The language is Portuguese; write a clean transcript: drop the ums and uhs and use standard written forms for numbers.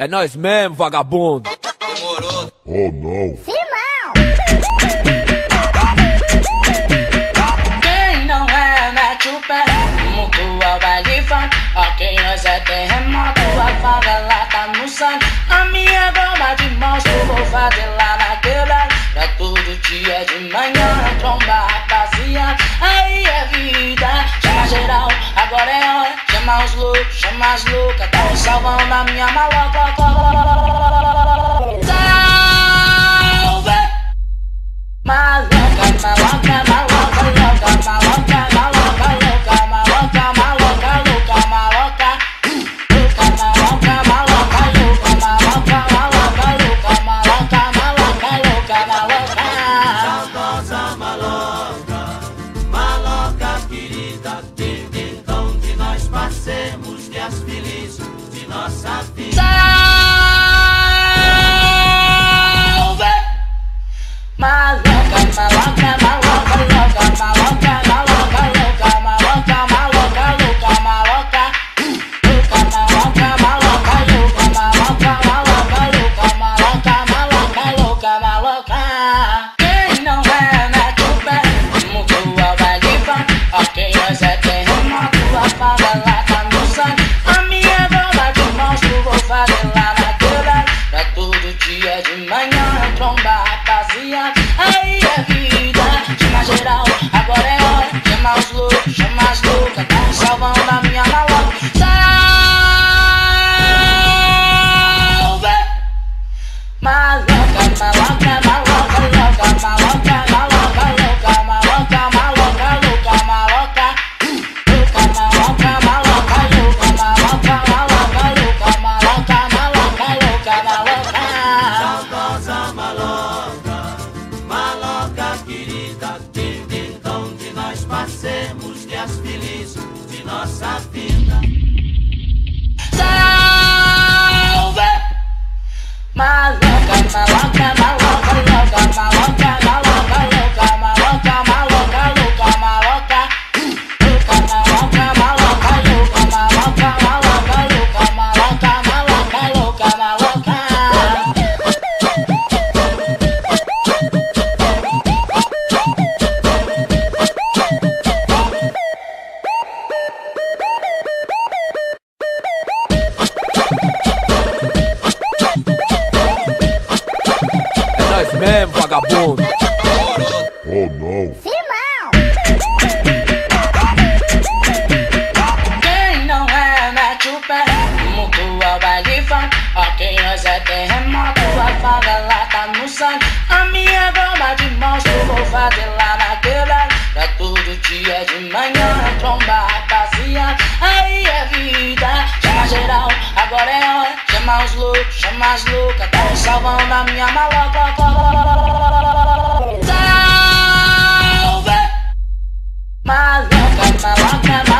É nós mesmo, vagabundo. Demorou. Oh não. Quem não é, mete o pé, muito ao baile funk. Aqui nós é terremoto, a favela tá no sangue. A minha goma de monstro vou fazer lá na quebrada. Pra todo dia de manhã, tromba rapaziada. Aí é vida, chama geral, agora é hora. Chama os loucos, chama as loucas. Tá um salvão na minha maloca. Salve! Maloca, maloca, maloca, louca, maloca, maloca, louca, maloca, maloca, louca, maloca, louca, maloca, maloca, louca, maloca, maloca, louca, maloca, maloca, louca, maloca. Saudosa maloca, maloca querida, desde então que nós passemos dias felizes de nossa vida. Salve! Maloca, maloca, maloca, louca, maloca, maloca, louca, maloca, maloca, louca, maloca, louca, maloca, maloca, louca, maloca, maloca, louca, maloca, maloca, louca, maloca. Quem não é, mete o pé, mudou ao baile funk. Aqui nós é terremoto, a favela tá no sangue. A minha goma de monstro vou fazer lá na quebrada. Pra todo dia de manhã, tromba rapaziada. Aí é vida, chama geral, agora é hora. Chama os loucos, chama as loucas. Tá um salvão da minha maloca. Salve! Maloca, maloca, maloca, louca, maloca, maloca, louca, maloca, maloca, louca, maloca, louca, maloca, maloca, louca, maloca, maloca, louca, maloca, maloca, louca, maloca. Saudosa maloca, maloca querida, desde então que nós passemos dias felizes de nossa vida. Salve! Maloca, maloca, maloca, louca, maloca, maloca, louca, maloca, maloca, louca, maloca, louca, maloca, maloca, louca, maloca, maloca, louca, maloca, maloca, louca, maloca. É nós mesmo, vagabundo. Oh não. Quem não é, mete o pé, mudou ao baile funk. Aqui nós é terremoto, a favela tá no sangue. A minha goma de monstro vou fazer lá na quebrada. Pra todo dia de manhã, tromba rapaziada. Aí é vida, chama geral, agora é hora. Chama os loucos, chama as loucas. Tá um salvão da minha maloca. Salve! Maloca, maloca,